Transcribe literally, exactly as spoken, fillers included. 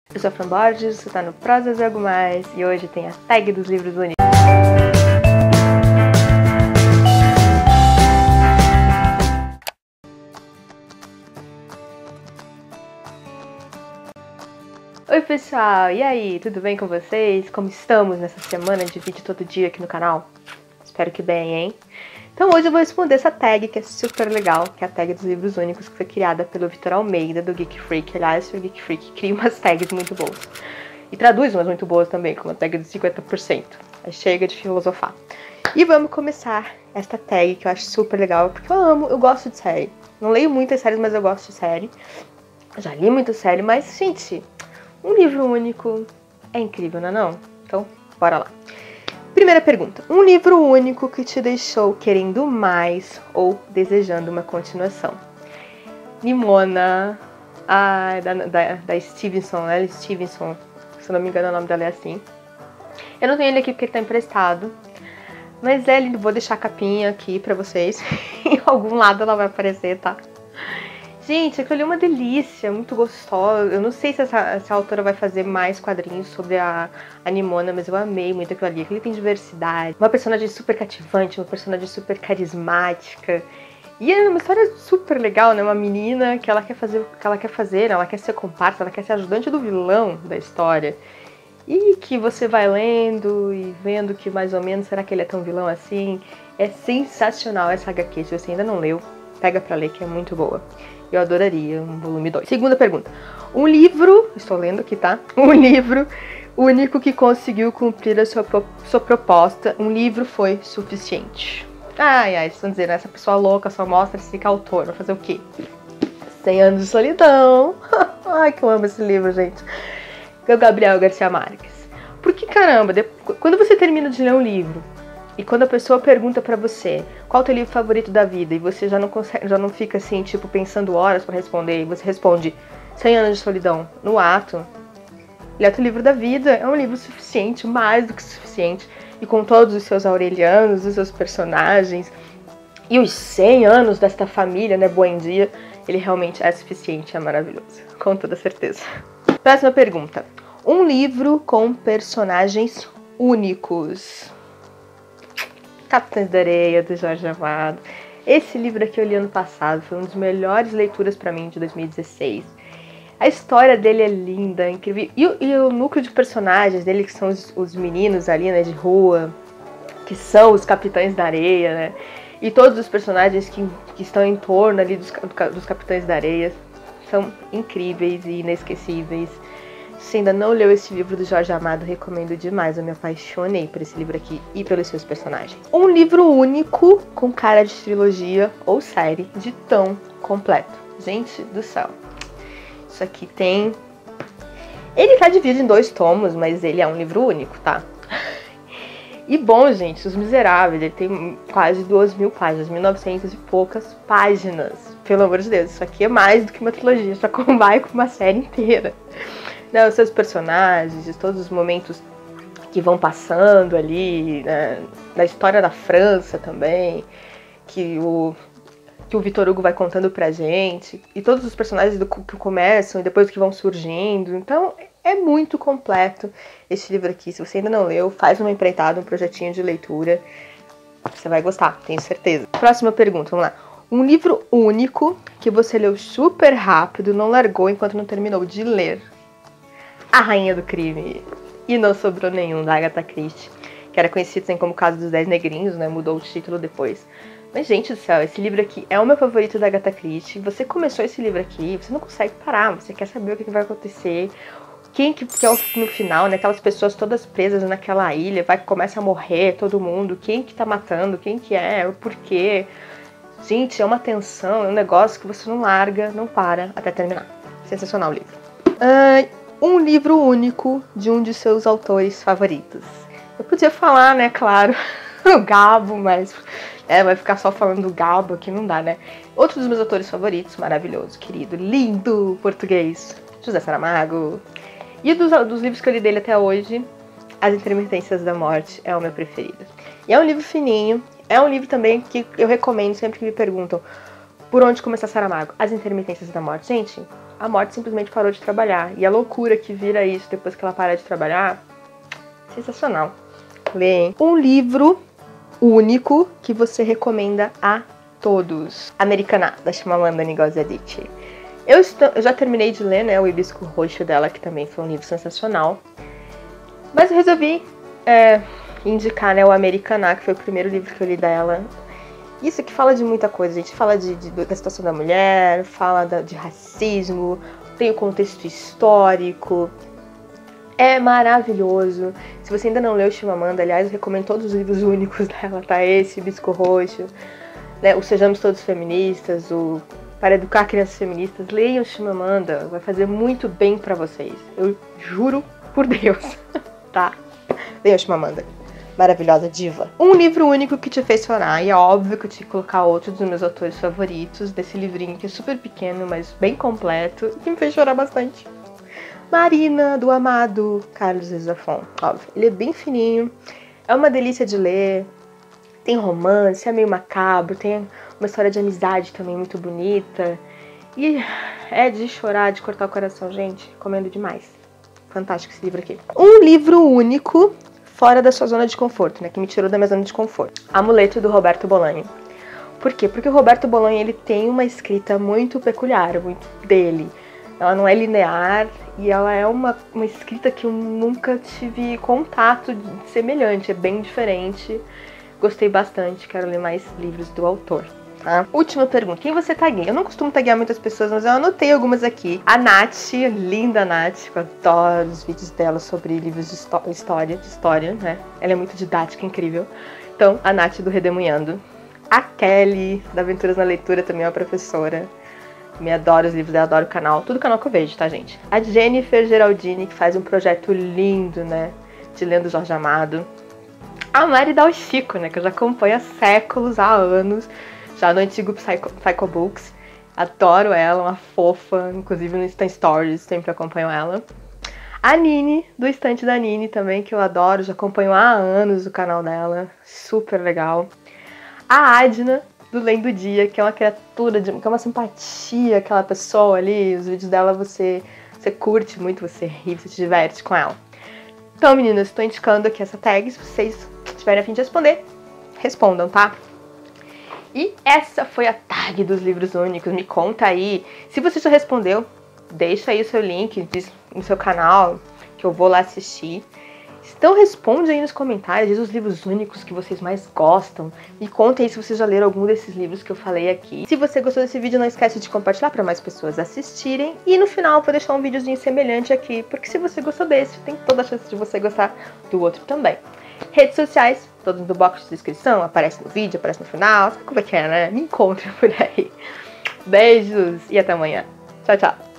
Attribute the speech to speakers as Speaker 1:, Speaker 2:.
Speaker 1: Eu sou a Fran Borges, você tá no Prosas e Algo Mais, e hoje tem a tag dos livros únicos. Oi pessoal, e aí, tudo bem com vocês? Como estamos nessa semana de vídeo todo dia aqui no canal? Espero que bem, hein? Então hoje eu vou responder essa tag que é super legal, que é a tag dos livros únicos, que foi criada pelo Vitor Almeida, do Geek Freak. Aliás, o Geek Freak cria umas tags muito boas. E traduz umas muito boas também, como a tag de cinquenta por cento. Aí chega de filosofar. E vamos começar esta tag, que eu acho super legal, porque eu amo, eu gosto de série. Não leio muitas séries, mas eu gosto de série. Já li muita série, mas, gente, um livro único é incrível, não é não? Então, bora lá. Primeira pergunta. Um livro único que te deixou querendo mais ou desejando uma continuação? Nimona, a, da, da, da Stevenson, né? Stevenson, se eu não me engano o nome dela é assim. Eu não tenho ele aqui porque ele tá emprestado, mas é lindo. Vou deixar a capinha aqui pra vocês. Em algum lado ela vai aparecer, tá? Gente, aquilo ali é uma delícia, muito gostosa. Eu não sei se essa, essa autora vai fazer mais quadrinhos sobre a, a Nimona, mas eu amei muito aquilo ali. Aquilo tem diversidade, uma personagem super cativante, uma personagem super carismática. E é uma história super legal, né? Uma menina que ela quer fazer o que ela quer fazer, ela quer ser comparsa, ela quer ser ajudante do vilão da história. E que você vai lendo e vendo que mais ou menos, será que ele é tão vilão assim? É sensacional essa agá quê, se você ainda não leu, pega pra ler que é muito boa. Eu adoraria um volume dois. Segunda pergunta. Um livro, estou lendo aqui, tá? Um livro único que conseguiu cumprir a sua, sua proposta. Um livro foi suficiente. Ai, ai, vocês estão dizendo, essa pessoa louca só mostra se fica autor. Vai fazer o quê? cem anos de solidão. Ai, que eu amo esse livro, gente. Do Gabriel Garcia Marques. Porque, caramba, depois, quando você termina de ler um livro, e quando a pessoa pergunta pra você qual é o teu livro favorito da vida, e você já não consegue, já não fica assim, tipo, pensando horas pra responder, e você responde cem anos de solidão no ato, ele é o teu livro da vida, é um livro suficiente, mais do que suficiente, e com todos os seus aurelianos, os seus personagens, e os cem anos desta família, né, Buendia, ele realmente é suficiente, é maravilhoso, com toda certeza. Próxima pergunta. Um livro com personagens únicos. Capitães da Areia, do Jorge Amado. Esse livro aqui eu li ano passado, foi uma das melhores leituras pra mim de dois mil e dezesseis. A história dele é linda, é incrível. E, e o núcleo de personagens dele, que são os, os meninos ali, né, de rua, que são os Capitães da Areia, né? E todos os personagens que, que estão em torno ali dos, dos Capitães da Areia são incríveis e inesquecíveis. Se ainda não leu esse livro do Jorge Amado, recomendo demais. Eu me apaixonei por esse livro aqui e pelos seus personagens. Um livro único com cara de trilogia ou série de tão completo. Gente do céu. Isso aqui tem... Ele tá dividido em dois tomos, mas ele é um livro único, tá? E bom, gente, Os Miseráveis, ele tem quase duas mil páginas, mil e novecentas e poucas páginas. Pelo amor de Deus, isso aqui é mais do que uma trilogia, só combina com uma série inteira. Né, os seus personagens, todos os momentos que vão passando ali, né, da história da França também, que o, que o Victor Hugo vai contando pra gente, e todos os personagens do, que começam e depois que vão surgindo. Então é muito completo esse livro aqui. Se você ainda não leu, faz uma empreitada, um projetinho de leitura, você vai gostar, tenho certeza. Próxima pergunta, vamos lá. Um livro único que você leu super rápido, não largou enquanto não terminou de ler. A Rainha do Crime. E Não Sobrou Nenhum, da Agatha Christie, que era conhecido assim, como Caso dos Dez Negrinhos, né? Mudou o título depois. Mas, gente do céu, esse livro aqui é o meu favorito da Agatha Christie. Você começou esse livro aqui, você não consegue parar, você quer saber o que vai acontecer. Quem que, que é o, no final, né? Aquelas pessoas todas presas naquela ilha, vai começa a morrer todo mundo. Quem que tá matando, quem que é, o porquê. Gente, é uma tensão, é um negócio que você não larga, não para até terminar. Sensacional o livro. Uh, Um livro único de um de seus autores favoritos. Eu podia falar, né, claro, o Gabo, mas é, vai ficar só falando do Gabo aqui, não dá, né? Outro dos meus autores favoritos, maravilhoso, querido, lindo português, José Saramago. E dos, dos livros que eu li dele até hoje, As Intermitências da Morte é o meu preferido. E é um livro fininho, é um livro também que eu recomendo sempre que me perguntam por onde começar Saramago. As Intermitências da Morte. Gente, a morte simplesmente parou de trabalhar. E a loucura que vira isso depois que ela para de trabalhar, sensacional. Leem. Um livro único que você recomenda a todos. Americaná, da Chimamanda Ngozi Adichie. Eu, estou, eu já terminei de ler, né, o Hibisco Roxo dela, que também foi um livro sensacional. Mas eu resolvi é, indicar, né, o Americaná, que foi o primeiro livro que eu li dela. Isso que fala de muita coisa, gente. Fala de, de, da situação da mulher, fala da, de racismo, tem o contexto histórico. É maravilhoso. Se você ainda não leu Chimamanda, aliás, eu recomendo todos os livros únicos dela, tá? Esse, Hibisco Roxo, né? O Sejamos Todos Feministas, o Para Educar Crianças Feministas. Leiam Chimamanda, vai fazer muito bem pra vocês. Eu juro por Deus, tá? Leiam Chimamanda. Maravilhosa diva. Um livro único que te fez chorar, e é óbvio que eu tinha que colocar outro dos meus autores favoritos, desse livrinho que é super pequeno, mas bem completo, e que me fez chorar bastante. Marina, do amado Carlos Ruiz Zafón, óbvio. Ele é bem fininho, é uma delícia de ler, tem romance, é meio macabro, tem uma história de amizade também muito bonita, e é de chorar, de cortar o coração, gente, recomendo demais. Fantástico esse livro aqui. Um livro único fora da sua zona de conforto, né, que me tirou da minha zona de conforto. Amuleto, do Roberto Bolaño. Por quê? Porque o Roberto Bolaño, ele tem uma escrita muito peculiar, muito dele. Ela não é linear e ela é uma, uma escrita que eu nunca tive contato semelhante, é bem diferente. Gostei bastante, quero ler mais livros do autor. Tá? Última pergunta, quem você tagueia? Eu não costumo taguear muitas pessoas, mas eu anotei algumas aqui. A Nath, linda Nath, eu adoro os vídeos dela sobre livros de história, de história, né? Ela é muito didática, incrível. Então, a Nath do Redemoinhando. A Kelly, da Aventuras na Leitura, também é uma professora. Me adoro os livros dela, adoro o canal, tudo canal que eu vejo, tá, gente? A Jennifer Geraldini, que faz um projeto lindo, né? De Lendo Jorge Amado. A Mari Dal Chico, né? Que eu já acompanho há séculos, há anos. Já no antigo Psycho, Psycho Books. Adoro ela, uma fofa. Inclusive no Insta Stories, sempre acompanho ela. A Nini, do Estante da Nini também, que eu adoro. Já acompanho há anos o canal dela. Super legal. A Adna, do Lendo Dia, que é uma criatura, de, que é uma simpatia, aquela pessoa ali. Os vídeos dela você, você curte muito, você ri, você se diverte com ela. Então, meninas, estou indicando aqui essa tag. Se vocês tiverem a fim de responder, respondam, tá? E essa foi a tag dos livros únicos. Me conta aí. Se você já respondeu, deixa aí o seu link no seu canal, que eu vou lá assistir. Então responde aí nos comentários, diz os livros únicos que vocês mais gostam. Me conta aí se vocês já leram algum desses livros que eu falei aqui. Se você gostou desse vídeo, não esquece de compartilhar para mais pessoas assistirem. E no final eu vou deixar um videozinho semelhante aqui, porque se você gostou desse, tem toda a chance de você gostar do outro também. Redes sociais, todos no box de descrição, aparece no vídeo, aparece no final. Sabe como é que é, né? Me encontra por aí. Beijos e até amanhã. Tchau, tchau.